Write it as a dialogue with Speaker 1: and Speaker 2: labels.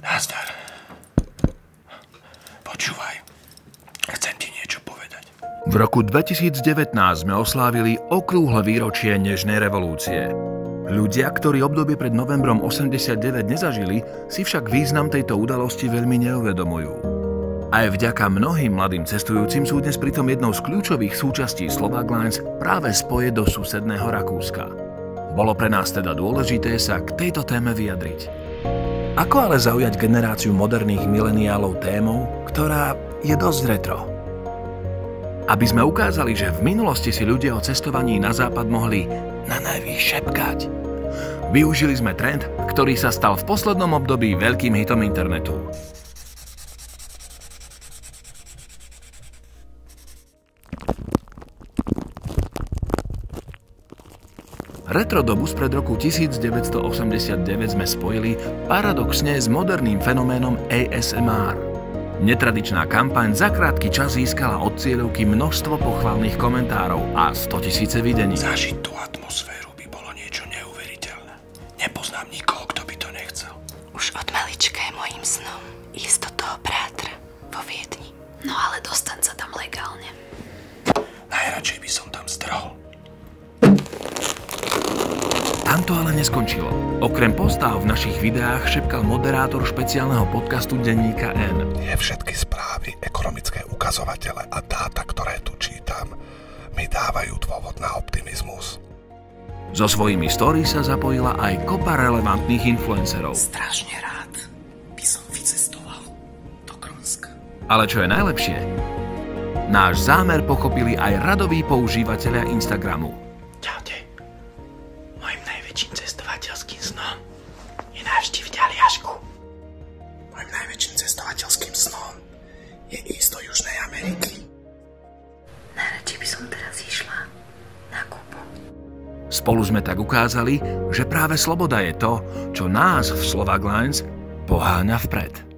Speaker 1: Nazdar. Počúvaj, chcem ti niečo povedať.
Speaker 2: V roku 2019 sme oslávili okrúhle výročie nežnej revolúcie. Ľudia, ktorí obdobie pred novembrom 89 nezažili, si však význam tejto udalosti veľmi neuvedomujú. Aj vďaka mnohým mladým cestujúcim sú dnes pritom jednou z kľúčových súčastí Slovak Lines práve spoje do susedného Rakúska. Bolo pre nás teda dôležité sa k tejto téme vyjadriť. Ako ale zaujať generáciu moderných mileniálov témou, ktorá je dosť retro? Aby sme ukázali, že v minulosti si ľudia o cestovaní na západ mohli na najvýš šepkať. Využili sme trend, ktorý sa stal v poslednom období veľkým hitom internetu. Retrodobu spred roku 1989 sme spojili paradoxne s moderným fenoménom ASMR. Netradičná kampaň za krátky čas získala od cieľovky množstvo pochválnych komentárov a 100 000 videní.
Speaker 1: Zažiť tú atmosféru by bolo niečo neuveriteľné. Nepoznám nikoho, kto by to nechcel.
Speaker 3: Už od malička je mojím snom ísť do toho Prátra vo Viedni. No ale dostať sa tam legálne.
Speaker 1: Najradšej by som tam strhol.
Speaker 2: Tam to ale neskončilo. Okrem postáv v našich videách šepkal moderátor špeciálneho podcastu denníka N.
Speaker 4: Tie všetky správy, ekonomické ukazovatele a dáta, ktoré tu čítam, mi dávajú dôvod na optimizmus.
Speaker 2: So svojimi stories sa zapojila aj kopa relevantných influencerov.
Speaker 5: Strašne rád by som vycestoval do Grónska.
Speaker 2: Ale čo je najlepšie? Náš zámer pochopili aj radoví používatelia Instagramu.
Speaker 5: Čaute. Mojím najväčším cestovateľským snom je navštíviť Aliašku. Mojím najväčším cestovateľským snom je ísť do Južnej Ameriky.
Speaker 3: Najradšej by som teraz išla na Kubu.
Speaker 2: Spolu sme tak ukázali, že práve sloboda je to, čo nás v Slovak Lines poháňa vpred.